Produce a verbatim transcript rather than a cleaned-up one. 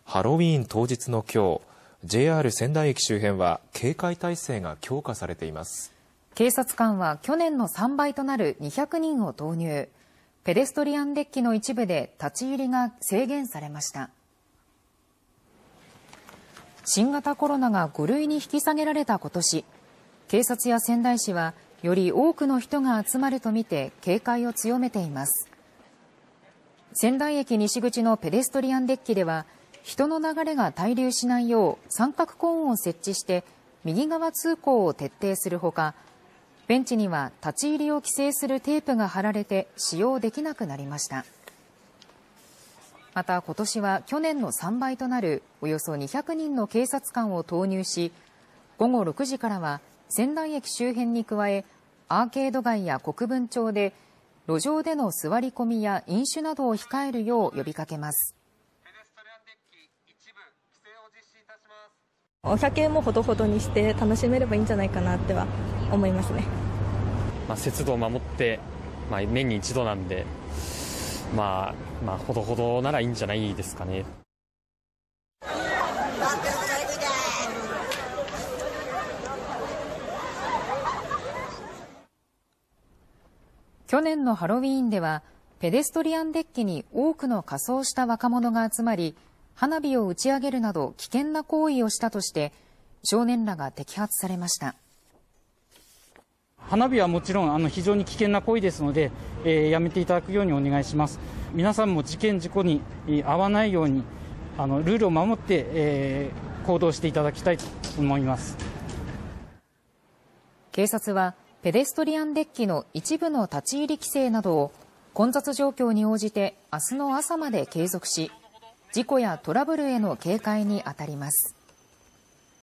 ハロウィーン当日の今日、ジェイアール 仙台駅周辺は警戒態勢が強化されています。 警察官は去年のさんばいとなるにひゃくにんを投入。ペデストリアンデッキの一部で立ち入りが制限されました。新型コロナがご類に引き下げられた今年、警察や仙台市はより多くの人が集まるとみて警戒を強めています。仙台駅西口のペデストリアンデッキでは、人の流れが滞留しないよう三角コーンを設置して右側通行を徹底するほか、ベンチには立ち入りを規制するテープが貼られて使用できなくなりました。また今年は去年のさんばいとなるおよそにひゃくにんの警察官を投入し、ごごろくじからは仙台駅周辺に加え、アーケード街や国分町で路上での座り込みや飲酒などを控えるよう呼びかけます。 お酒もほどほどにして楽しめればいいんじゃないかなっては思いますね。 まあ、節度を守って、まあ、年に一度なんで、まあ、まあ、ほどほどならいいんじゃないですかね。 去年のハロウィーンでは、ペデストリアンデッキに多くの仮装した若者が集まり、花火を打ち上げるなど危険な行為をしたとして、少年らが摘発されました。 花火はもちろんあの非常に危険な行為ですので、えー、やめていただくようにお願いします。皆さんも事件事故に遭わないようにあのルールを守って、えー、行動していただきたいと思います。 警察はペデストリアンデッキの一部の立ち入り規制などを混雑状況に応じて明日の朝まで継続し、事故やトラブルへの警戒に当たります。